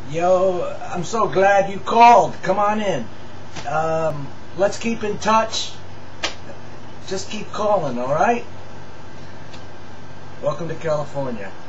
Yo, I'm so glad you called. Come on in. Let's keep in touch. Just keep calling, alright? Welcome to California.